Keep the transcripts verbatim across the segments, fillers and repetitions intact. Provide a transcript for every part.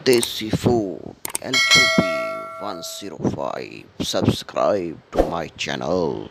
Desi Food L Q P one zero five. Subscribe to my channel.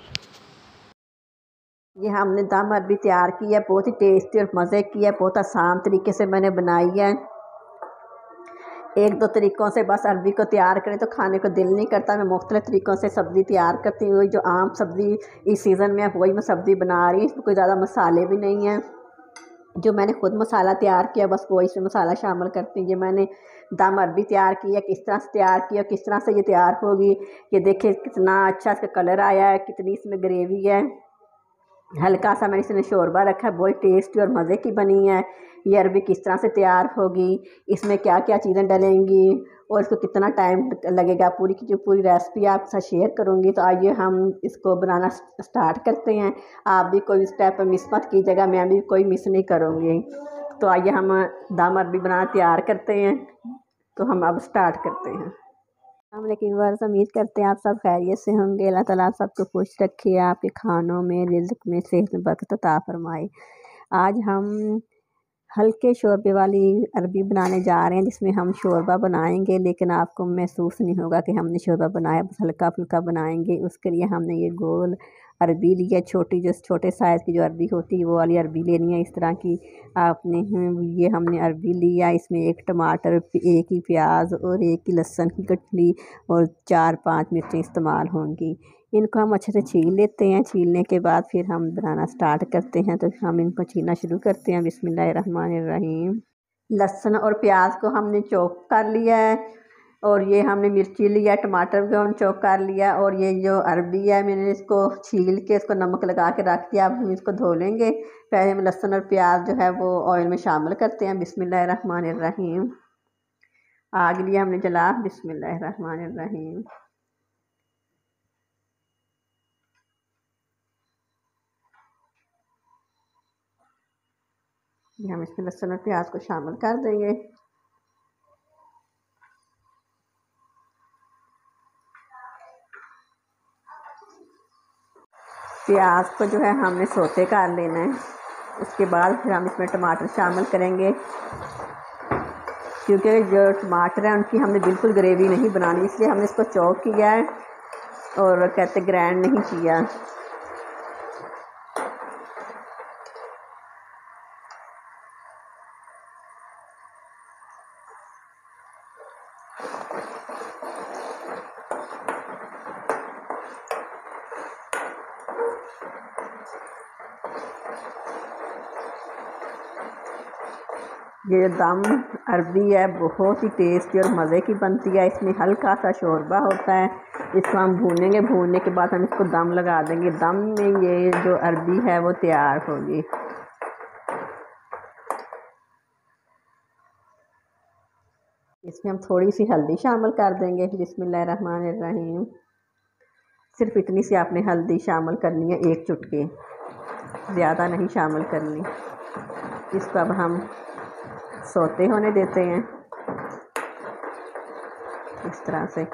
ये हमने दम अरबी तैयार की है, बहुत ही टेस्टी और मज़े की है। बहुत आसान तरीके से मैंने बनाई है। एक दो तरीक़ों से बस अरबी को तैयार करें तो खाने को दिल नहीं करता। मैं मुख्तलिफ़ तरीक़ों से सब्ज़ी तैयार करती हूँ। जो आम सब्ज़ी इस सीज़न में वही मैं सब्ज़ी बना रही हूँ। इसमें कोई ज़्यादा मसाले भी नहीं हैं। जो मैंने खुद मसाला तैयार किया बस वो इसमें मसाला शामिल करती हूँ। ये मैंने दम अरबी तैयार की है, किस तरह से तैयार किया, किस तरह से ये तैयार होगी। ये देखिए कितना अच्छा इसका कलर आया है, कितनी इसमें ग्रेवी है। हल्का सा मैंने इसमें शोरबा रखा है, बहुत टेस्टी और मज़े की बनी है। ये अरबी किस तरह से तैयार होगी, इसमें क्या क्या चीज़ें डलेंगी और इसको कितना टाइम लगेगा, पूरी की जो पूरी रेसिपी आपके साथ शेयर करूँगी। तो आइए हम इसको बनाना स्टार्ट करते हैं। आप भी कोई स्टेप मिस मत कीजिएगा, मैं भी कोई मिस नहीं करूँगी। तो आइए हम दम अरबी बनाना तैयार करते हैं। तो हम अब स्टार्ट करते हैं। हम लेकिन वर्ष उम्मीद करते हैं आप सब खैरियत से होंगे। अल्लाह ताला आप सबको खुश रखे, आपके खानों में, रिज़्क़ में, सेहत में बरकत अता फरमाए। आज हम हल्के शोरबे वाली अरबी बनाने जा रहे हैं, जिसमें हम शोरबा बनाएंगे लेकिन आपको महसूस नहीं होगा कि हमने शोरबा बनाया, बस हल्का फुल्का बनाएंगे। उसके लिए हमने ये गोल अरबी लिया, छोटी जो छोटे साइज़ की जो अरबी होती है वो वाली अरबी लेनी है। इस तरह की आपने ये हमने अरबी लिया। इसमें एक टमाटर, एक ही प्याज और एक ही लहसुन की कटली और चार पांच मिर्चें इस्तेमाल होंगी। इनको हम अच्छे से छील लेते हैं। छीलने के बाद फिर हम बनाना स्टार्ट करते हैं। तो हम इनको छीलना शुरू करते हैं। बिस्मिल्लाहिर्रहमानिर्रहीम। लहसुन और प्याज को हमने चॉप कर लिया है और ये हमने मिर्ची लिया, टमाटर को हम चॉप कर लिया और ये जो अरबी है मैंने इसको छील के इसको नमक लगा के रख दिया। अब हम इसको धो लेंगे। पहले हम लहसुन और प्याज जो है वो ऑयल में शामिल करते हैं। बिस्मिल्लाहिर्रहमानिर्रहीम। आग लिया हमने जला। बिस्मिल्लाहिर्रहमानिर्रहीम। हम इसमें लहसुन और प्याज को शामिल कर देंगे। प्याज को जो है हमने सोते कर लेना है। उसके बाद फिर हम इसमें टमाटर शामिल करेंगे, क्योंकि जो टमाटर है उनकी हमने बिल्कुल ग्रेवी नहीं बनानी, इसलिए हमने इसको चॉप किया है और कहते ग्राइंड नहीं किया। ये दम अरबी है, बहुत ही टेस्टी और मज़े की बनती है। इसमें हल्का सा शोरबा होता है, इसको हम भूनेंगे। भूनने के बाद हम इसको दम लगा देंगे। दम में ये जो अरबी है वो तैयार होगी। इसमें हम थोड़ी सी हल्दी शामिल कर देंगे। बिस्मिल्लाहिर्रहमानिर्रहीम। सिर्फ इतनी सी आपने हल्दी शामिल करनी है, एक चुटकी, ज़्यादा नहीं शामिल करनी। इसको अब हम सोते होने देते हैं इस तरह से।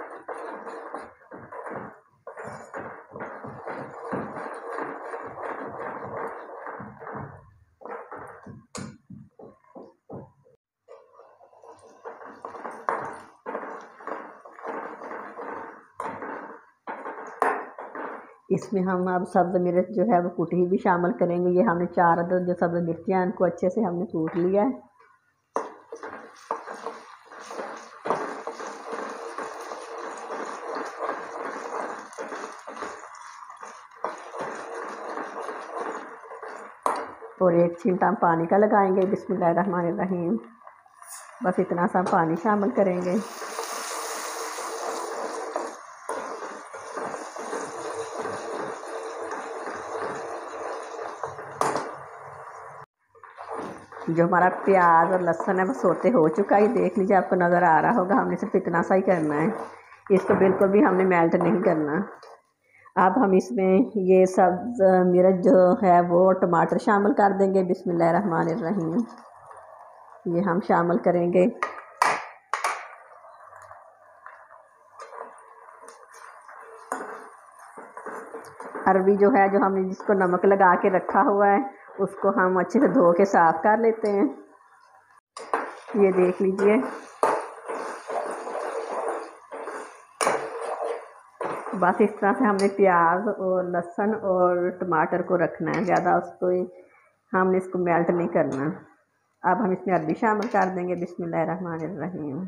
इसमें हम अब सब्ज़ मिर्च जो है वो कूटी भी शामिल करेंगे। ये हमने चार अदद जो सब्ज़ मिर्चियाँ हैं उनको अच्छे से हमने कूट लिया है। और एक छींटा हम पानी का लगाएंगे। बिस्मिल्लाहिर्रहमानिर्रहीम। बस इतना सा पानी शामिल करेंगे। जो हमारा प्याज और लहसुन है वो सोते हो चुका है, देख लीजिए, आपको नज़र आ रहा होगा। हमने सिर्फ इतना सा ही करना है, इसको बिल्कुल भी हमने मेल्ट नहीं करना। अब हम इसमें ये सब्ज़ मिर्च जो है वो टमाटर शामिल कर देंगे। बिस्मिल्लाहिर्रहमानिर्रहीम। ये हम शामिल करेंगे। अरबी जो है, जो हमने जिसको नमक लगा के रखा हुआ है, उसको हम अच्छे से धो के साफ़ कर लेते हैं। ये देख लीजिए, बस इस तरह से हमने प्याज और लहसुन और टमाटर को रखना है, ज़्यादा उसको हमने इसको मेल्ट नहीं करना। अब हम इसमें अरबी शामिल कर देंगे। बिस्मिल्लाहिर्रहमानिर्रहीम।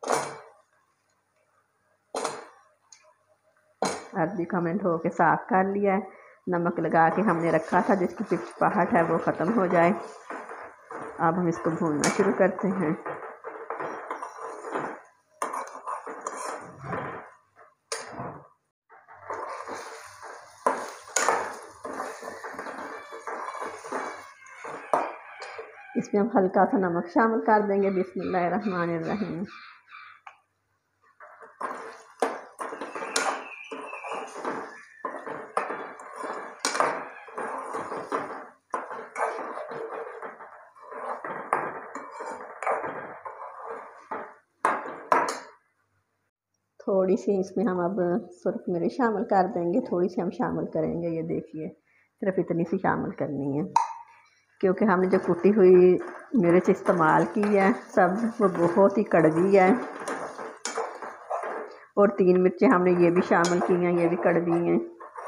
अरबी को हमने धो के साफ़ कर लिया है, नमक लगा के हमने रखा था, जिसकी चिपचिपाहट है वो ख़त्म हो जाए। अब हम इसको भूनना शुरू करते हैं। इसमें हम हल्का सा नमक शामिल कर देंगे। बिस्मिल्लाहिर्रहमानिर्रहीम। थोड़ी सी इसमें हम अब सुर्ख मिर्च शामिल कर देंगे, थोड़ी सी हम शामिल करेंगे। ये देखिए, सिर्फ इतनी सी शामिल करनी है, क्योंकि हमने जो कुटी हुई मिर्च इस्तेमाल की है सब वो बहुत ही कड़वी है। और तीन मिर्चें हमने ये भी शामिल की हैं, ये भी कड़वी हैं।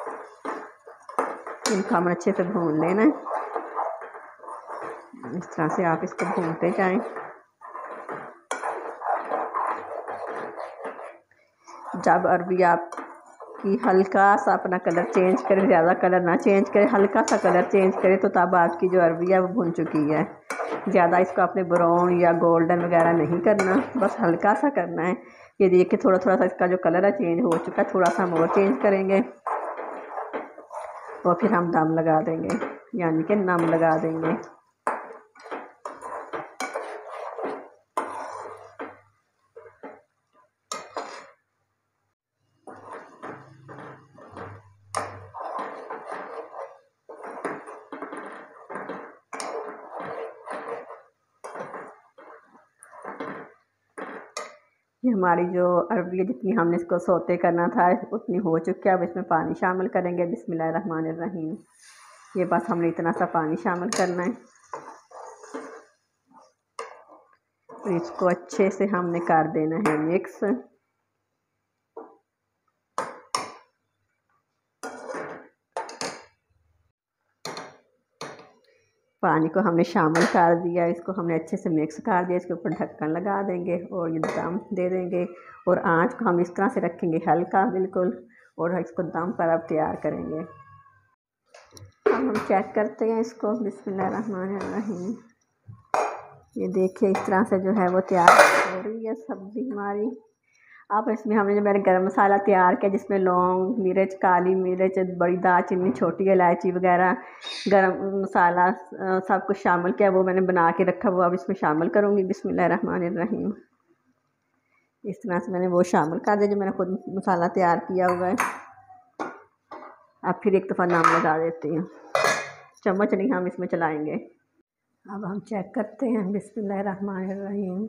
इनको हम अच्छे से भून लेना है। इस तरह से आप इसको भूनते जाएं। जब अरबी आपकी हल्का सा अपना कलर चेंज करे, ज़्यादा कलर ना चेंज करे, हल्का सा कलर चेंज करे, तो तब आपकी जो अरबी है वो भुन चुकी है। ज़्यादा इसको आपने ब्राउन या गोल्डन वगैरह नहीं करना, बस हल्का सा करना है। ये देखिए थोड़ा थोड़ा सा इसका जो कलर है चेंज हो चुका है, थोड़ा सा हम और चेंज करेंगे और फिर हम दम लगा देंगे, यानी कि नम लगा देंगे। ये हमारी जो अरबी है, जितनी हमने इसको सोते करना था उतनी हो चुकी है। अब इसमें पानी शामिल करेंगे। बिस्मिल्लाहिर्रहमानिर्रहीम। ये बस हमने इतना सा पानी शामिल करना है। तो इसको अच्छे से हमने कर देना है मिक्स। पानी को हमने शामिल कर दिया, इसको हमने अच्छे से मिक्स कर दिया। इसके ऊपर ढक्कन लगा देंगे और ये दम दे देंगे। और आंच को हम इस तरह से रखेंगे हल्का बिल्कुल, और इसको दम पर अब तैयार करेंगे। अब हम चेक करते हैं इसको। बिस्मिल्लाहिर्रहमानिर्रहीम। ये देखिए इस तरह से जो है वो तैयार हो रही है सब्ज़ी हमारी। अब इसमें हमने जो मैंने गरम मसाला तैयार किया, जिसमें लौंग, मिर्च, काली मिर्च, बड़ी दालचीनी, छोटी इलायची वगैरह, गरम मसाला सब कुछ शामिल किया, वो मैंने बना के रखा, वो अब इसमें शामिल करूँगी। बिस्मिल्लाहिर्रहमानिर्रहीम। इस तरह से मैंने वो शामिल कर दिया जो मैंने खुद मसाला तैयार किया हुआ है। अब फिर एक दफ़ा नाम लगा देती हूँ, चम्मच नहीं हम इसमें चलाएँगे। अब हम चेक करते हैं। बिस्मिल्लाहिर्रहमानिर्रहीम।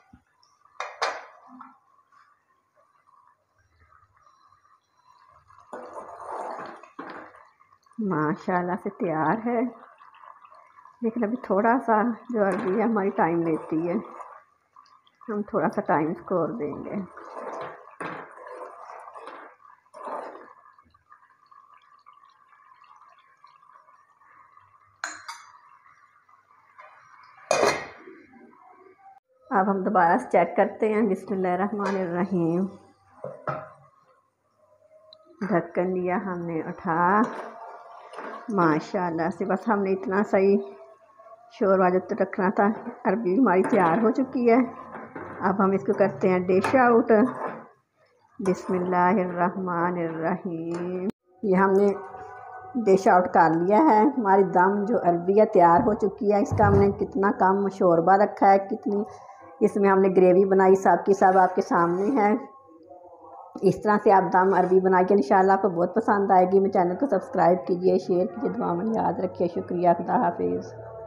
माशाल्लाह से तैयार है, लेकिन अभी थोड़ा सा जो अरबी है हमारी टाइम लेती है, हम थोड़ा सा टाइम इसको और देंगे। अब हम दोबारा से चेक करते हैं। बिस्मिल्लाहिर्रहमानिर्रहीम। ढक्कन लिया हमने उठा, माशाल्लाह से बस हमने इतना सही शोरबा जब तक रखना था। अरबी हमारी तैयार हो चुकी है। अब हम इसको करते हैं डिश आउट। बिस्मिल्लाहिर्रहमानिर्रहीम। ये हमने डिश आउट कर लिया है। हमारी दम जो अरबी है तैयार हो चुकी है। इसका हमने कितना कम शोरबा रखा है, कितनी इसमें हमने ग्रेवी बनाई, सब की सब आपके सामने है। इस तरह से आप दम अरबी बनाइए, इंशाल्लाह आपको बहुत पसंद आएगी। मेरे चैनल को सब्सक्राइब कीजिए, शेयर कीजिए, दुआ में याद रखिए। शुक्रिया, खुदा हाफिज़।